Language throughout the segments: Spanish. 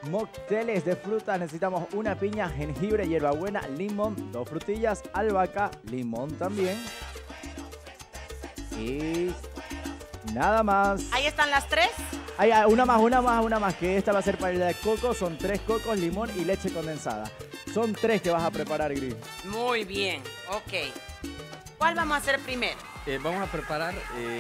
mocteles de frutas. Necesitamos una piña, jengibre, hierbabuena, limón, 2 frutillas, albahaca, limón también. Y nada más. Ahí están las 3. Hay una más, que esta va a ser para el de coco. Son 3 cocos, limón y leche condensada. Son 3 que vas a preparar, Gris. Muy bien, ok. ¿Cuál vamos a hacer primero? Vamos a preparar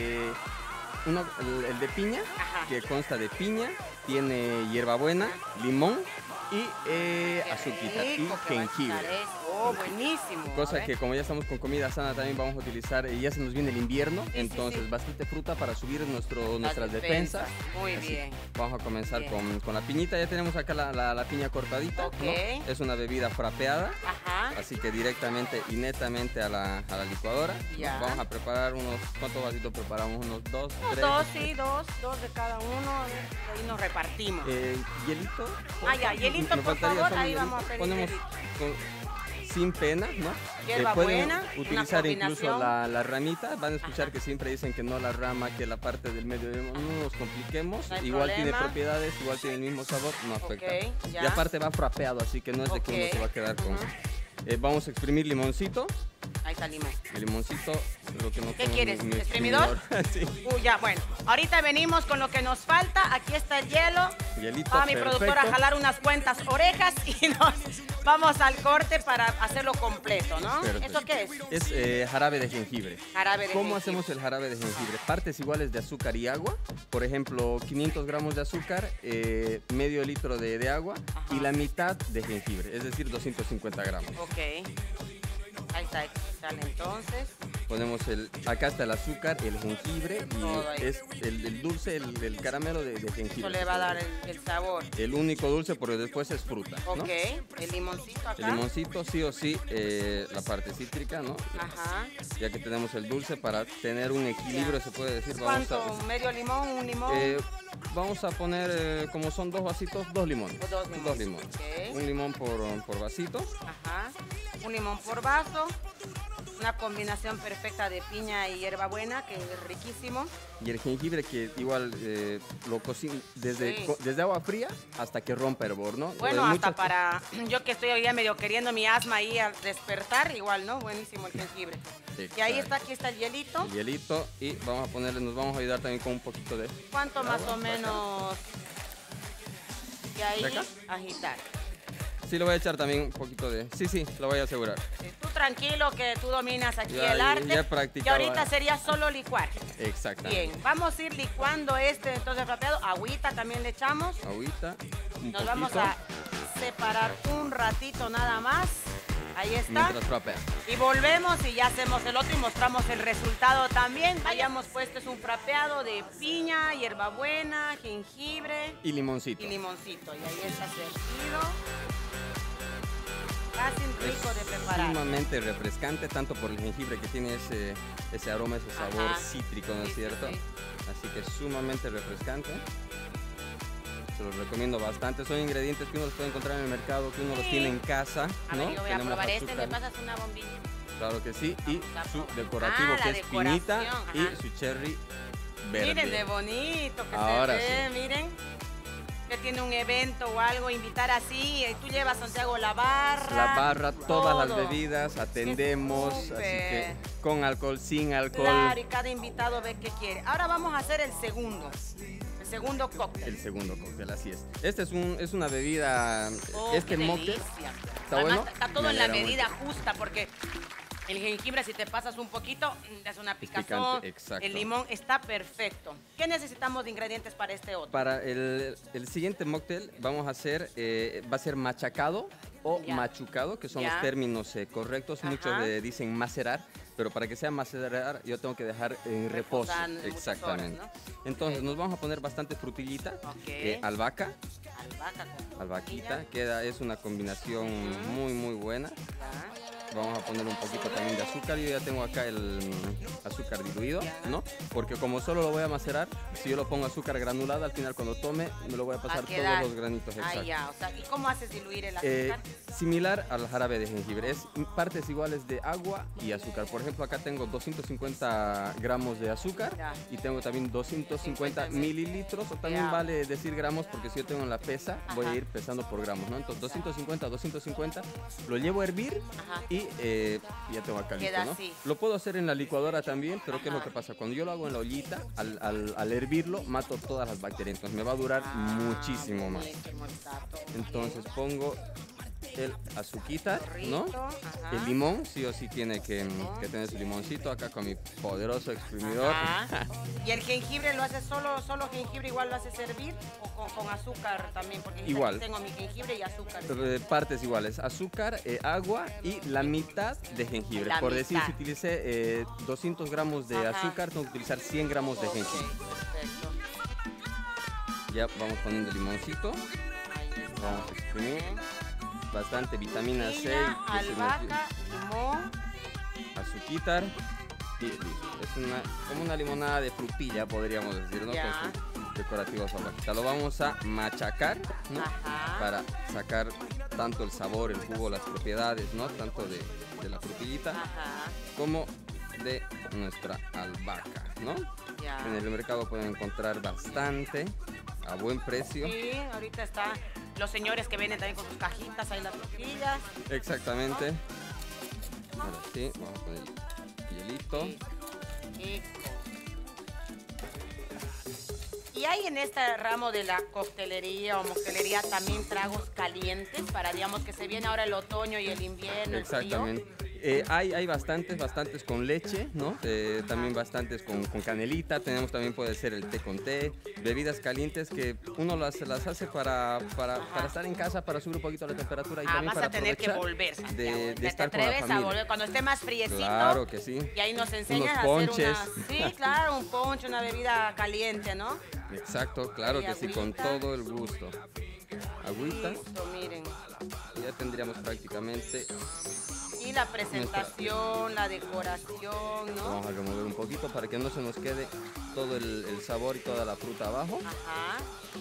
el de piña, Ajá. que consta de piña, tiene hierbabuena, limón y azuquita y jengibre. Oh, buenísimo. Cosa que como ya estamos con comida sana también vamos a utilizar, ya se nos viene el invierno, entonces sí. bastante fruta para subir nuestras defensas. Muy Así, bien. vamos a comenzar Bien. con la piñita. Ya tenemos acá la piña cortadita, Ok. ¿no? Es una bebida frapeada, Ajá. así que directamente y netamente a la licuadora. Ya. Vamos a preparar ¿cuántos vasitos preparamos? Unos 2, 3. 2, sí, dos de cada uno. Ahí nos repartimos. Hielito. Ya, hielito, Nos por faltaría favor. solo Ahí hielito. vamos a pedir Ponemos hielito. sin pena, ¿no? Hierbabuena, pueden una utilizar incluso combinación. la ramita. Van a escuchar Ajá. que siempre dicen que no la rama, que la parte del medio. No nos compliquemos. No hay Igual tiene problema. propiedades, igual tiene el mismo sabor, no afecta. Ok, ya. Y aparte va frapeado, así que no es de que uno Ok. se va a quedar con. Ujú. Vamos a exprimir limoncito. Ahí está limón. El limoncito, lo que no ¿Qué tengo quieres? mi ¿Exprimidor? sí. Ya, bueno. Ahorita venimos con lo que nos falta. Aquí está el hielo. Hielito, Va mi perfecto. productora a jalar unas cuantas orejas y nos vamos al corte para hacerlo completo, ¿no? Perfecto. ¿Eso qué es? Es jarabe de jengibre. Jarabe de ¿Cómo jengibre. hacemos el jarabe de jengibre? Partes iguales de azúcar y agua. Por ejemplo, 500 gramos de azúcar, medio litro de agua Ajá. y la mitad de jengibre, es decir, 250 gramos. Ok. Ahí está, sale entonces. Ponemos acá está el azúcar, el jengibre Todo ahí. y es el dulce, el caramelo de jengibre. Eso le va a dar el sabor. El único dulce porque después es fruta, ¿no? Ok. El limoncito acá. El limoncito sí o sí, la parte cítrica, ¿no? Ajá. Ya que tenemos el dulce para tener un equilibrio, se puede decir. ¿Cuánto? ¿Medio limón? ¿Un limón? Vamos a poner, como son 2 vasitos, 2 limones. O 2 limones. 2 limones. Ok. Un limón por vasito. Ajá. Un limón por vaso. Una combinación perfecta de piña y hierbabuena, que es riquísimo. Y el jengibre que igual lo cocino desde, Sí. desde agua fría hasta que rompa hervor, ¿no? Bueno, hasta Muchas- para yo que estoy hoy día medio queriendo mi asma ahí al despertar, igual, ¿no? Buenísimo el jengibre. Y ahí está, aquí está el hielito. El hielito y vamos a ponerle, nos vamos a ayudar también con un poquito de... ¿Cuánto más agua, o menos? Y ahí ¿De acá? agitar. Sí, le voy a echar también un poquito de... Sí, lo voy a asegurar. Tú tranquilo que tú dominas aquí Ya- el arte. ya he Y practicado. ahorita sería solo licuar. Exactamente. Bien, vamos a ir licuando entonces rapeado. Agüita también le echamos. Agüita, un Nos poquito, vamos a separar un ratito nada más. Ahí está. mientras frapea. Y volvemos y ya hacemos el otro y mostramos el resultado también. Hayamos puesto es un frapeado de piña, hierbabuena, jengibre Y limoncito. y limoncito. Y ahí está servido. Casi rico de preparar. Sumamente refrescante, tanto por el jengibre que tiene ese aroma, ese sabor Ajá. cítrico, ¿no es Sí, sí, cierto? sí. Así que sumamente refrescante. Se los recomiendo bastante. Son ingredientes que uno los puede encontrar en el mercado, que uno los Sí. tiene en casa, A ¿no? ver, yo voy a Tenemos probar azúcar. ¿me pasas una bombilla? Claro que sí. Y Vamos a su probar. decorativo, La que es piñita decoración, y ajá. su cherry verde. Miren de bonito que Ahora se ve, sí. miren. Que tiene un evento o algo, invitar así. Tú llevas, Santiago, la barra. La barra, todas las todo. bebidas, atendemos, Qué así súper. que con alcohol, sin alcohol. Claro, y cada invitado ve qué quiere. Ahora vamos a hacer el segundo cóctel. El segundo cóctel, así es. Este es una bebida, Oh, este qué mocktail. delicia. ¿Está Además, bueno? está todo Me en la alegra medida mucho. justa porque el jengibre, si te pasas un poquito, te hace una picante, picazón. exacto. El limón está perfecto. ¿Qué necesitamos de ingredientes para este otro? Para el siguiente mocktail vamos a hacer, va a ser machacado o Ya. machucado, que son Ya. los términos correctos. Ajá. Muchos dicen macerar, pero para que sea macerar yo tengo que dejar en reposo. Reposando muchas Exactamente. horas, Entonces Ok. nos vamos a poner bastante frutillita, Ok. albahaca, Albahaca con albahaquita, frutilla. es una combinación Ujú. muy buena. Ya. Vamos a poner un poquito también de azúcar. Yo ya tengo acá el azúcar diluido, ¿no? Porque como solo lo voy a macerar, si yo lo pongo azúcar granulada, al final cuando tome me lo voy a pasar todos los granitos. Exacto. Ah, ya, o sea, ¿y cómo haces diluir el azúcar? Similar al jarabe de jengibre, es partes iguales de agua y azúcar. Por ejemplo, acá tengo 250 gramos de azúcar Ya. y tengo también 250 mililitros, o también Ya. vale decir gramos porque si yo tengo en la pesa, voy a Ajá. ir pesando por gramos, ¿no? Entonces 250, lo llevo a hervir Ajá. y ya tengo acá listo, Queda ¿no? así. Lo puedo hacer en la licuadora también, pero ¿qué es lo Ajá. que pasa? Cuando yo lo hago en la ollita, al hervirlo, mato todas las bacterias, entonces me va a durar muchísimo más. Buenísimo está, todo Entonces bien. pongo el azuquita, ¿no? Chorrito, ajá. El limón, sí o sí tiene que tener su limoncito acá con mi poderoso exprimidor. Ajá. ¿Y el jengibre lo haces solo jengibre igual lo haces hervir o con azúcar también? Porque yo Igual. aquí tengo mi jengibre y azúcar. Partes iguales, azúcar, agua y la mitad de jengibre. La Por decir, mitad. si utilicé 200 gramos de Ajá. azúcar, tengo que utilizar 100 gramos de Ok, jengibre. perfecto. Ya vamos poniendo el limoncito, Ahí está. vamos a exprimir. Bien. Bastante vitamina C, Piña, que se nos- albahaca, limón. azuquitar y listo. Es como una limonada de frutilla, podríamos decir, ¿no? Ya. Con sus decorativos albahaca. Lo vamos a machacar, ¿no? Ajá. Para sacar tanto el sabor, el jugo, las propiedades, ¿no? Tanto de la frutillita Ajá. como de nuestra albahaca, ¿no? Ya. En el mercado pueden encontrar bastante a buen precio. Sí, ahorita está los señores que vienen también con sus cajitas, ahí las tortillas. Exactamente. Ahora sí, vamos a poner hielito. Rico. Y hay en este ramo de la coctelería o moctelería también tragos calientes para, digamos, que se viene ahora el otoño y el invierno, el frío. Exactamente. Hay bastantes con leche, ¿no? También bastantes con canelita. Tenemos también puede ser el té con té. Bebidas calientes que uno las hace para estar en casa, para subir un poquito la temperatura y también vas para a tener que aprovechar volver, Santiago. de ¿Te estar con la atreves a familia. volver cuando esté más friecito? Claro que sí. Y ahí nos enseñas Unos a ponches. hacer una... Sí, claro, un ponche, una bebida caliente, ¿no? Exacto, claro Y que sí, con agüita. todo el gusto. Agüita, Listo, miren. ya tendríamos prácticamente. Y la presentación, la decoración, ¿no? Vamos a remover un poquito para que no se nos quede todo el sabor y toda la fruta abajo. Ajá.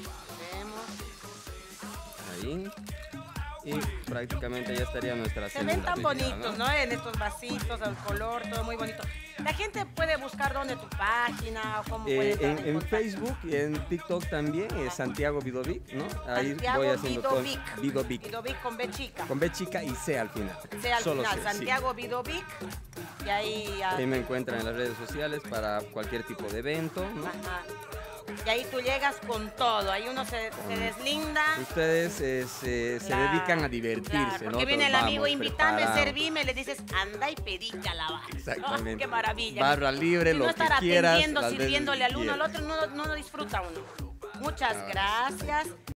Vemos. Ahí. Y prácticamente ya estaría nuestra Se ven tan bebida, bonitos, ¿no? En estos vasitos, el color, todo muy bonito. La gente puede buscar dónde tu página o cómo puede estar En Facebook y en TikTok también es Santiago Vidovic, ¿no? Ahí Santiago voy haciendo todo. Vidovic. Vidovic. Vidovic con B chica. Con B chica y C al final. Sea al Solo final, C, sí. Santiago Vidovic. Y ahí... Ahí me encuentran en las redes sociales para cualquier tipo de evento, ¿no? Ajá. Y ahí tú llegas con todo, ahí uno se deslinda. Ustedes se dedican a divertirse, Claro, ¿no? porque viene el Entonces, amigo vamos, invitando, preparamos. servime, le dices, anda y pedite a lavar. Exactamente. Qué maravilla. Barra libre, Y no lo que estar quieras, atendiendo, las veces sirviéndole que al uno al quieras. otro, no lo disfruta uno. Muchas Ah, gracias.